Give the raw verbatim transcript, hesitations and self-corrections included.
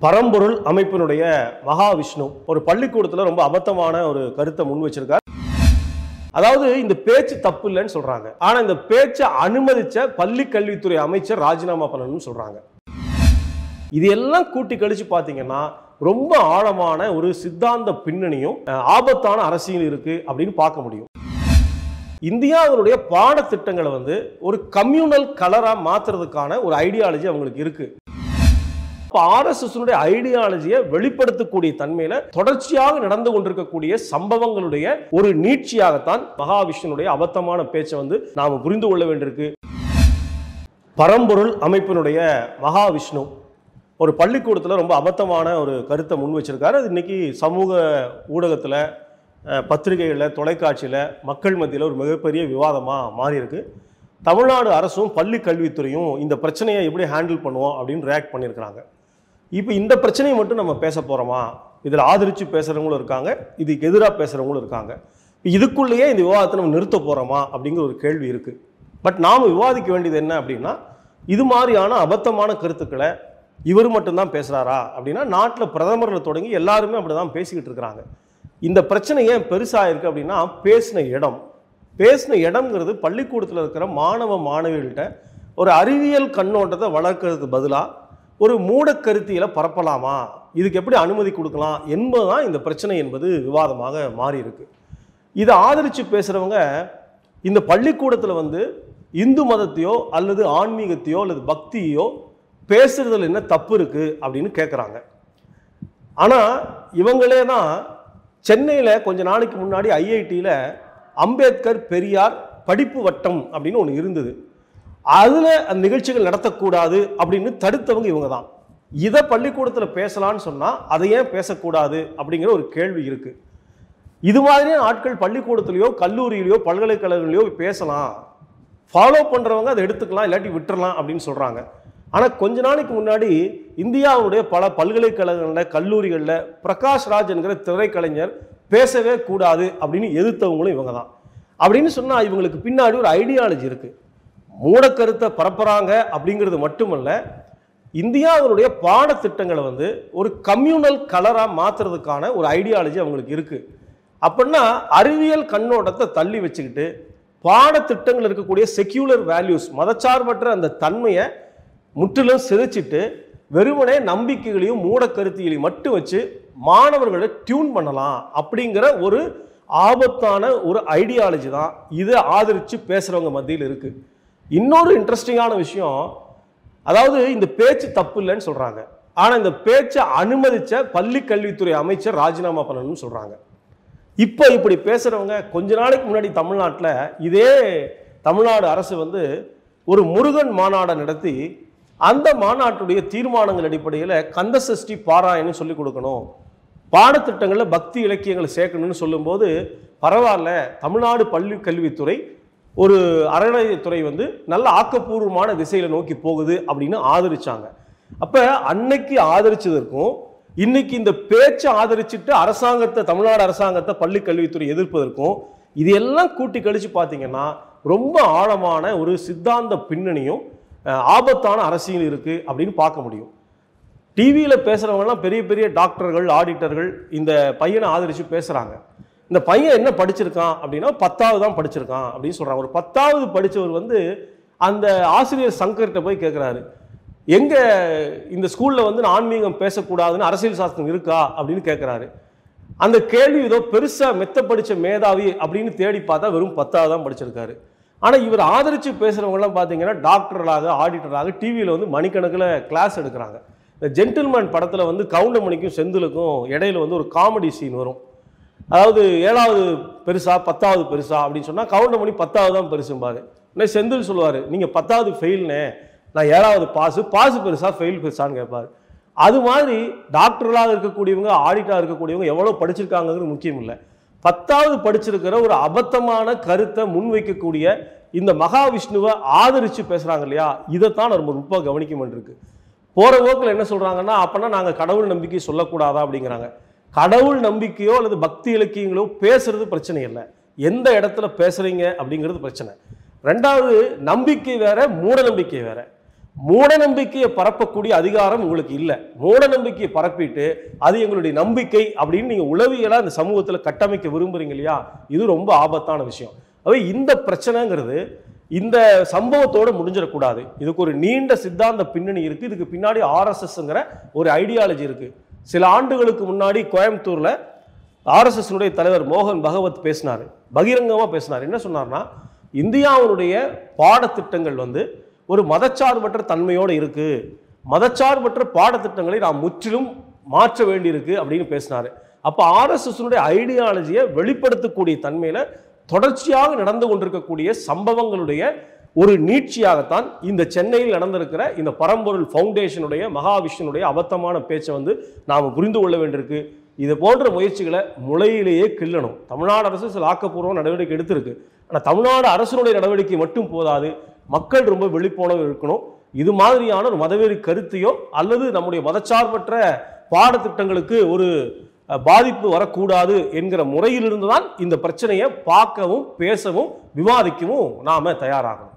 பரம்பொருள் அமைப்பினுடைய மகாவிஷ்ணு ஒரு பள்ளிக்கூடத்துல ரொம்ப அபத்தமான ஒரு கருத்தை முன் வச்சிருக்கார். அதாவது இந்த பேச்சு தப்பு இல்லைன்னு சொல்றாங்க. ஆனா இந்த பேச்சை அனுமதிச்ச பள்ளி கல்வித்துறை அமைச்சர் ராஜினாமா பண்ணணும்னு சொல்றாங்க. இது எல்லாம் கூட்டி கழிச்சு பாத்தீங்கன்னா ரொம்ப ஆழமான ஒரு சித்தாந்த பின்னணியும் ஆபத்தான அரசியல் இருக்கு அப்படின்னு பார்க்க முடியும். இந்தியாவினுடைய பாடத்திட்டங்களை வந்து ஒரு கம்யூனல் கலரா மாத்துறதுக்கான ஒரு ஐடியாலஜி அவங்களுக்கு இருக்கு. ஆர்எஸ்எஸ் ஐடியாலஜியை வெளிப்படுத்தக்கூடிய தன்மையில தொடர்ச்சியாக நடந்து கொண்டிருக்கக்கூடிய சம்பவங்களுடைய ஒரு நீட்சியாகத்தான் மகாவிஷ்ணுடைய அபத்தமான பேச்சை வந்து நாம புரிந்து கொள்ள வேண்டியிருக்கு. பரம்பொருள் அமைப்பினுடைய மகாவிஷ்ணு ஒரு பள்ளிக்கூடத்தில் ரொம்ப அபத்தமான ஒரு கருத்தை முன் வச்சிருக்காரு. அது இன்னைக்கு சமூக ஊடகத்தில், பத்திரிகைகளில், தொலைக்காட்சியில், மக்கள் மத்தியில் ஒரு மிகப்பெரிய விவாதமாக மாறி இருக்கு. தமிழ்நாடு அரசும் பள்ளி கல்வித்துறையும் இந்த பிரச்சனையை எப்படி ஹேண்டில் பண்ணுவோம் அப்படின்னு ரியாக்ட் பண்ணியிருக்கிறாங்க. இப்போ இந்த பிரச்சனையை மட்டும் நம்ம பேச போகிறோமா? இதில் ஆதரித்து பேசுகிறவங்களும் இருக்காங்க, இதுக்கு எதிராக பேசுகிறவங்களும் இருக்காங்க. இதுக்குள்ளேயே இந்த விவாதத்தை நம்ம நிறுத்த போகிறோமா அப்படிங்கிற ஒரு கேள்வி இருக்குது. பட் நாம் விவாதிக்க வேண்டியது என்ன அப்படின்னா, இது மாதிரியான அபத்தமான கருத்துக்களை இவர் மட்டும்தான் பேசுகிறாரா அப்படின்னா, நாட்டில் பிரதமரில் தொடங்கி எல்லாருமே அப்படி தான் பேசிக்கிட்டு இருக்கிறாங்க. இந்த பிரச்சனை ஏன் பெருசாக இருக்குது அப்படின்னா, பேசின இடம் பேசின இடம்ங்கிறது பள்ளிக்கூடத்தில் இருக்கிற மாணவ மாணவிகள்கிட்ட ஒரு அறிவியல் கண்ணோட்டத்தை வளர்க்கறதுக்கு பதிலாக ஒரு மூடக்கருத்தியலை பரப்பலாமா, இதுக்கு எப்படி அனுமதி கொடுக்கலாம் என்பதுதான் இந்த பிரச்சனை என்பது விவாதமாக மாறி இருக்கு. இதை ஆதரித்து பேசுகிறவங்க இந்த பள்ளிக்கூடத்தில் வந்து இந்து மதத்தையோ அல்லது ஆன்மீகத்தையோ அல்லது பக்தியோ பேசுறதுல என்ன தப்பு இருக்கு அப்படின்னு கேட்குறாங்க. ஆனால் இவங்களே தான் சென்னையில் கொஞ்ச நாளைக்கு முன்னாடி ஐஐடியில் அம்பேத்கர் பெரியார் படிப்பு வட்டம் அப்படின்னு ஒன்று இருந்தது. அதில் அந்த நிகழ்ச்சிகள் நடத்தக்கூடாது அப்படின்னு தடுத்தவங்க இவங்க தான். இதை பள்ளிக்கூடத்தில் பேசலான்னு சொன்னால் அதை ஏன் பேசக்கூடாது அப்படிங்கிற ஒரு கேள்வி இருக்குது. இது மாதிரியான ஆட்கள் பள்ளிக்கூடத்துலையோ கல்லூரியிலையோ பல்கலைக்கழகங்களையோ பேசலாம், ஃபாலோ பண்ணுறவங்க அதை எடுத்துக்கலாம், இல்லாட்டி விட்டுறலாம் அப்படின்னு சொல்கிறாங்க. ஆனால் கொஞ்ச நாளைக்கு முன்னாடி இந்தியாவுடைய பல பல்கலைக்கழகங்களில், கல்லூரிகளில் பிரகாஷ் ராஜ் என்கிற திரைக்கலைஞர் பேசவே கூடாது அப்படின்னு எதிர்த்தவங்களும் இவங்க தான். அப்படின்னு சொன்னால் இவங்களுக்கு பின்னாடி ஒரு ஐடியாலஜி இருக்குது. மூடக்கருத்தை பரப்புறாங்க அப்படிங்கிறது மட்டுமல்ல, இந்தியாவினுடைய பாடத்திட்டங்களை வந்து ஒரு கம்யூனல் கலராக மாற்றுறதுக்கான ஒரு ஐடியாலஜி அவங்களுக்கு இருக்குது. அப்படின்னா அறிவியல் கண்ணோட்டத்தை தள்ளி வச்சுக்கிட்டு பாடத்திட்டங்கள் இருக்கக்கூடிய செக்யூலர் வேல்யூஸ், மதச்சார்பற்ற அந்த தன்மையை முற்றிலும் சிதைச்சிட்டு வெறுமனே நம்பிக்கைகளையும் மூடக்கருத்திகளையும் மட்டும் வச்சு மாணவர்களை டியூன் பண்ணலாம் அப்படிங்கிற ஒரு ஆபத்தான ஒரு ஐடியாலஜி தான் இதை ஆதரித்து பேசுகிறவங்க மத்தியில் இருக்குது. இன்னொரு இன்ட்ரெஸ்டிங்கான விஷயம், அதாவது இந்த பேச்சு தப்பு இல்லைன்னு சொல்கிறாங்க. ஆனால் இந்த பேச்சை அனுமதித்த பள்ளி கல்வித்துறை அமைச்சர் ராஜினாமா பண்ணணும்னு சொல்கிறாங்க. இப்போ இப்படி பேசுகிறவங்க கொஞ்ச நாளைக்கு முன்னாடி தமிழ்நாட்டில் இதே தமிழ்நாடு அரசு வந்து ஒரு முருகன் மாநாடை நடத்தி அந்த மாநாட்டுடைய தீர்மானங்கள் அடிப்படையில் கந்த சஷ்டி பாராயணம் சொல்லிக் கொடுக்கணும், பாடத்திட்டங்களில் பக்தி இலக்கியங்களை சேர்க்கணும்னு சொல்லும்போது பரவாயில்ல, தமிழ்நாடு பள்ளி கல்வித்துறை ஒரு அறநிலையத்துறை வந்து நல்ல ஆக்கப்பூர்வமான திசையில நோக்கி போகுது அப்படின்னு ஆதரிச்சாங்க. அப்ப அன்னைக்கு ஆதரிச்சதற்கும் இன்னைக்கு இந்த பேச்சை ஆதரிச்சுட்டு அரசாங்கத்தை, தமிழ்நாடு அரசாங்கத்தை பள்ளி கல்வித்துறை எதிர்ப்பதற்கும் இது எல்லாம் கூட்டி கழிச்சு பார்த்தீங்கன்னா ரொம்ப ஆழமான ஒரு சித்தாந்த பின்னணியும் ஆபத்தான அரசியல் இருக்கு அப்படின்னு பார்க்க முடியும். டிவியில் பேசுறவங்கலாம் பெரிய பெரிய டாக்டர்கள், ஆடிட்டர்கள் இந்த பையனை ஆதரிச்சு பேசுறாங்க. இந்த பையன் என்ன படிச்சிருக்கான் அப்படின்னா பத்தாவது தான் படிச்சிருக்கான் அப்படின்னு சொல்றாங்க. ஒரு பத்தாவது படித்தவர் வந்து அந்த ஆசிரியர் சங்கர்கிட்ட போய் கேட்குறாரு, எங்க இந்த ஸ்கூல்ல வந்து ஆன்மீகம் பேசக்கூடாதுன்னு அரசியல் சாஸ்திரம் இருக்கா அப்படின்னு கேட்குறாரு. அந்த கேள்வி ஏதோ பெருசா மெத்த படித்த மேதாவி அப்படின்னு தேடி பார்த்தா வெறும் பத்தாவது தான் படிச்சிருக்காரு. ஆனால் இவர் ஆதரித்து பேசுகிறவங்கலாம் பார்த்தீங்கன்னா டாக்டர்களாக, ஆடிட்டராக டிவியில் வந்து மணிக்கணக்கில் கிளாஸ் எடுக்கிறாங்க. இந்த ஜென்டில்மேன் படத்தில் வந்து கவுண்டமணிக்கும் செந்திலுக்கும் இடையில வந்து ஒரு காமெடி சீன் வரும். அதாவது ஏழாவது பெருசா பத்தாவது பெருசா அப்படின்னு சொன்னால் கவுண்டமணி பத்தாவது தான் பெருசும்பாரு. உடனே செந்தில் சொல்லுவார், நீங்கள் பத்தாவது ஃபெயில்னே, நான் ஏழாவது பாசு, பாசு பெருசா ஃபெயில் பெருசான்னு கேட்பார். அது மாதிரி டாக்டர்களாக இருக்கக்கூடியவங்க, ஆடிட்டராக இருக்கக்கூடியவங்க எவ்வளோ படிச்சிருக்காங்கிறது முக்கியம் இல்லை. பத்தாவது படிச்சிருக்கிற ஒரு அபத்தமான கருத்தை முன்வைக்கக்கூடிய இந்த மகாவிஷ்ணுவை ஆதரித்து பேசுகிறாங்க இல்லையா, இதைத்தான் நம்ம ரொம்ப கவனிக்க வேண்டியிருக்கு. போகிற போக்கில் என்ன சொல்கிறாங்கன்னா, அப்போனா நாங்கள் கடவுள் நம்பிக்கை சொல்லக்கூடாதா அப்படிங்கிறாங்க. கடவுள் நம்பிக்கையோ அல்லது பக்தி இலக்கியங்களோ பேசுறது பிரச்சனை இல்லை, எந்த இடத்துல பேசுறீங்க அப்படிங்கிறது பிரச்சனை. ரெண்டாவது, நம்பிக்கை வேற, மூட நம்பிக்கை வேற. மூட நம்பிக்கையை பரப்பக்கூடிய அதிகாரம் உங்களுக்கு இல்லை. மூட நம்பிக்கையை பரப்பிட்டு அது எங்களுடைய நம்பிக்கை அப்படின்னு நீங்க உளவியலா இந்த சமூகத்துல கட்டமைக்க விரும்புறீங்க இல்லையா, இது ரொம்ப ஆபத்தான விஷயம். அவை இந்த பிரச்சனைங்கிறது இந்த சம்பவத்தோட முடிஞ்சிடக்கூடாது. இதுக்கு ஒரு நீண்ட சித்தாந்த பின்னணி இருக்கு. இதுக்கு பின்னாடி ஆர்எஸ்எஸ்ங்கிற ஒரு ஐடியாலஜி இருக்கு. சில ஆண்டுகளுக்கு முன்னாடி கோயம்புத்தூர்ல ஆர்எஸ்எஸ் தலைவர் மோகன் பகவத் பேசினார், பகிரங்கமா பேசினார். என்ன சொன்னார்னா, இந்தியாவுடைய பாடத்திட்டங்கள் வந்து ஒரு மதச்சார்பற்ற தன்மையோடு இருக்கு, மதச்சார்பற்ற பாடத்திட்டங்களை நாம் முற்றிலும் மாற்ற வேண்டியிருக்கு அப்படின்னு பேசினாரு. அப்ப ஆர்எஸ்எஸ் ஐடியாலஜியை வெளிப்படுத்தக்கூடிய தன்மையில தொடர்ச்சியாக நடந்து கொண்டிருக்கக்கூடிய சம்பவங்களுடைய ஒரு நீட்சியாகத்தான் இந்த சென்னையில் நடந்திருக்கிற இந்த பரம்பொருள் ஃபவுண்டேஷனுடைய மகாவிஷ்ணுடைய அபத்தமான பேச்சை வந்து நாம் புரிந்து கொள்ள வேண்டியிருக்கு. இது போன்ற முயற்சிகளை முளையிலேயே கிள்ளணும். தமிழ்நாடு அரசு சில ஆக்கப்பூர்வ நடவடிக்கை எடுத்திருக்கு. ஆனால் தமிழ்நாடு அரசுடைய நடவடிக்கை மட்டும் போதாது, மக்கள் ரொம்ப விழிப்புணர்வு இருக்கணும். இது மாதிரியான ஒரு மதவெறி கருத்தையோ அல்லது நம்முடைய மதச்சார்பற்ற பாடத்திட்டங்களுக்கு ஒரு பாதிப்பு வரக்கூடாது என்கிற முறையிலிருந்து தான் இந்த பிரச்சனையை பார்க்கவும் பேசவும் விவாதிக்கவும் நாம தயாராகணும்.